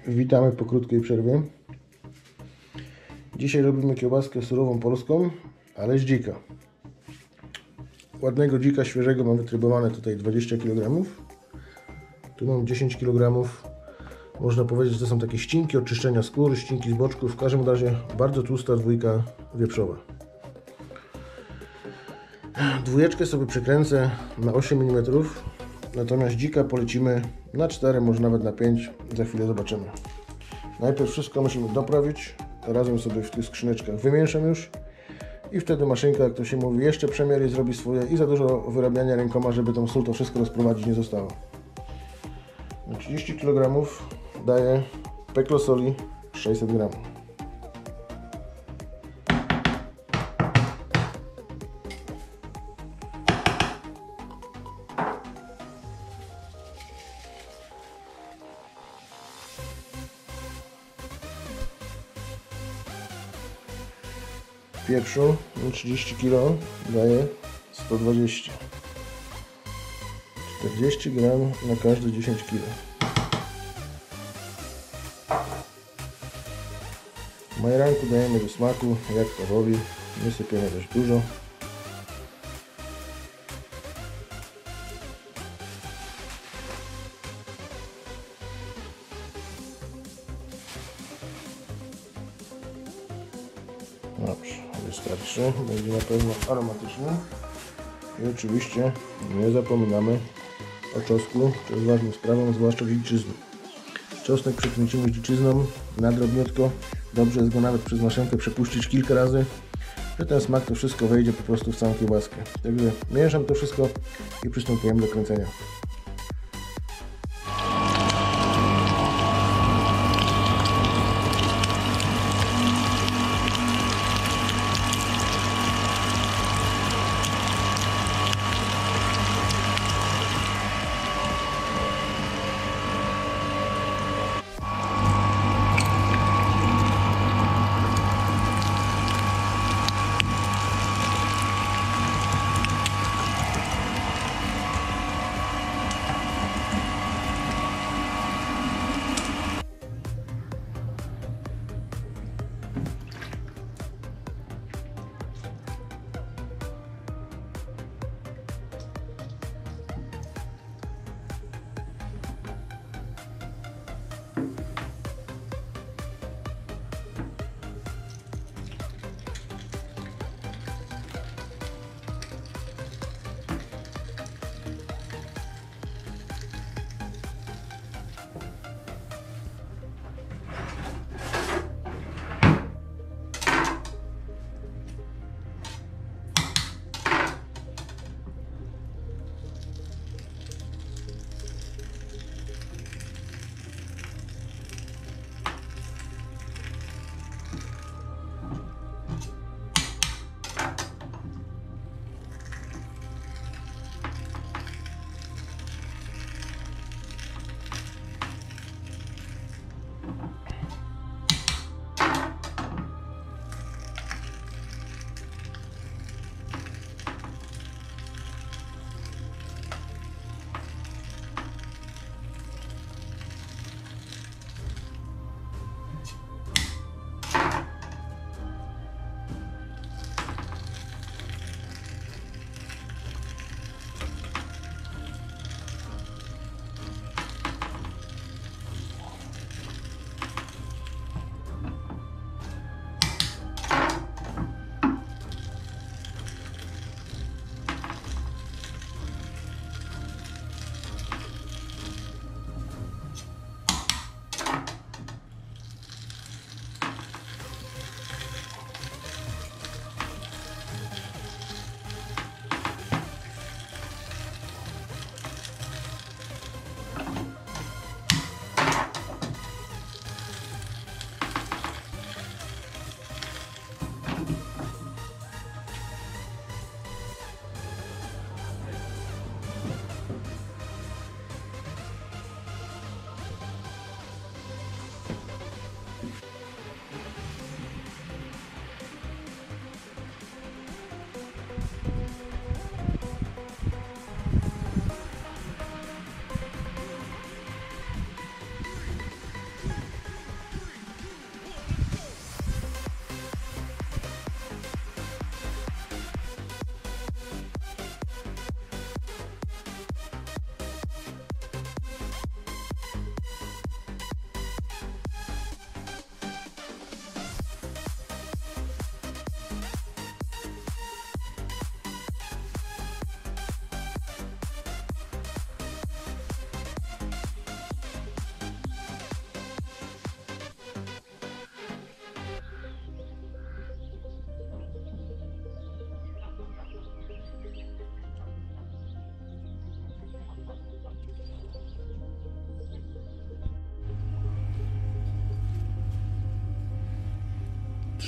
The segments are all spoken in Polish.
Witamy po krótkiej przerwie. Dzisiaj robimy kiełbaskę surową polską, ale z dzika. Ładnego dzika świeżego mam wytrybowane tutaj 20 kg. Tu mam 10 kg. Można powiedzieć, że to są takie ścinki od czyszczenia skóry, ścinki z boczków. W każdym razie bardzo tłusta dwójka wieprzowa. Dwójeczkę sobie przekręcę na 8 mm. Natomiast dzika polecimy na 4, może nawet na 5. Za chwilę zobaczymy. Najpierw wszystko musimy doprawić. Razem sobie w tych skrzyneczkach wymieszam już. I wtedy maszynka, jak to się mówi, jeszcze przemieri, zrobi swoje i za dużo wyrabiania rękoma, żeby tą sól to wszystko rozprowadzić nie zostało. Na 30 kg daję peklo soli 600 g. Pieprzu na 30 kg daję 120. 40 g na każde 10 kg. Majeranku dajemy do smaku, jak to woli. Nie sypiemy dość dużo. Dobrze, wystarczy. Będzie na pewno aromatyczny. I oczywiście nie zapominamy o czosnku, to jest ważną sprawą, zwłaszcza dziczyzny. Czosnek przekręcimy dziczyzną na drobniutko. Dobrze jest go nawet przez maszynkę przepuścić kilka razy, że ten smak to wszystko wejdzie po prostu w całą kiełbaskę. Także mieszam to wszystko i przystępujemy do kręcenia.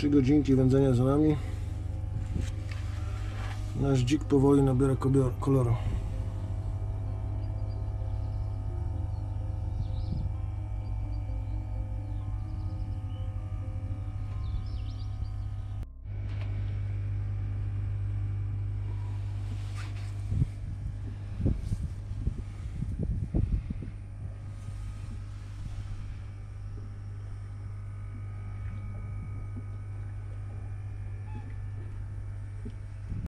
3 godzinki wędzenia za nami. Nasz dzik powoli nabiera koloru.